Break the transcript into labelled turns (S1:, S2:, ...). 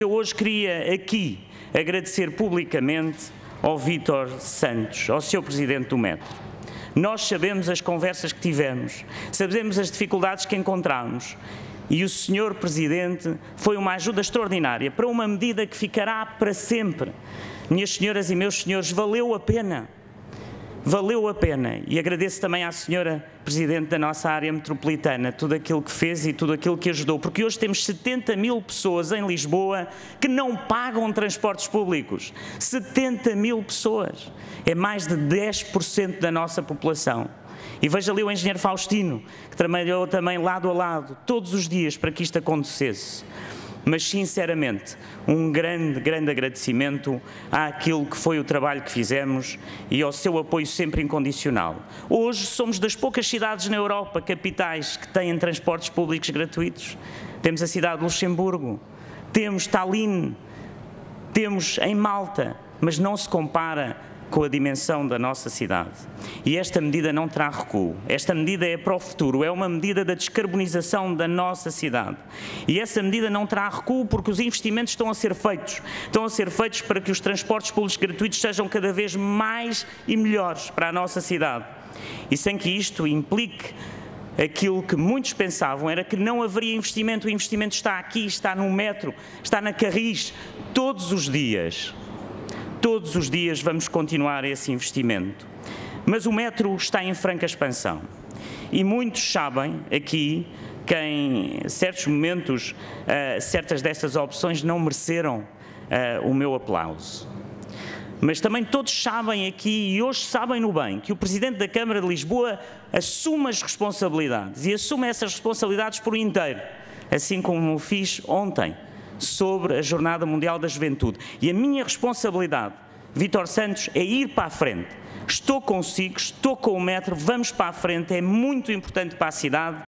S1: Eu hoje queria aqui agradecer publicamente ao Vítor Santos, ao Sr. Presidente do Metro. Nós sabemos as conversas que tivemos, sabemos as dificuldades que encontramos e o Sr. Presidente foi uma ajuda extraordinária para uma medida que ficará para sempre. Minhas senhoras e meus senhores, valeu a pena. Valeu a pena e agradeço também à Sra. Presidente da nossa área metropolitana tudo aquilo que fez e tudo aquilo que ajudou, porque hoje temos 70 mil pessoas em Lisboa que não pagam transportes públicos. 70 mil pessoas, é mais de 10% da nossa população. E veja ali o engenheiro Faustino, que trabalhou também lado a lado, todos os dias para que isto acontecesse. Mas, sinceramente, um grande agradecimento àquilo que foi o trabalho que fizemos e ao seu apoio sempre incondicional. Hoje somos das poucas cidades na Europa, capitais, que têm transportes públicos gratuitos. Temos a cidade de Luxemburgo, temos Tallinn, temos em Malta, mas não se compara com a dimensão da nossa cidade. E esta medida não terá recuo. Esta medida é para o futuro, é uma medida da descarbonização da nossa cidade. E essa medida não terá recuo porque os investimentos estão a ser feitos. Estão a ser feitos para que os transportes públicos gratuitos sejam cada vez mais e melhores para a nossa cidade. E sem que isto implique aquilo que muitos pensavam, era que não haveria investimento. O investimento está aqui, está no metro, está na Carris, todos os dias. Todos os dias vamos continuar esse investimento. Mas o metro está em franca expansão. E muitos sabem aqui que em certos momentos, certas destas opções não mereceram o meu aplauso. Mas também todos sabem aqui, e hoje sabem no bem, que o Presidente da Câmara de Lisboa assume as responsabilidades e assume essas responsabilidades por inteiro, assim como o fiz ontem, sobre a Jornada Mundial da Juventude. E a minha responsabilidade, Vítor Santos, é ir para a frente. Estou consigo, estou com o metro, vamos para a frente, é muito importante para a cidade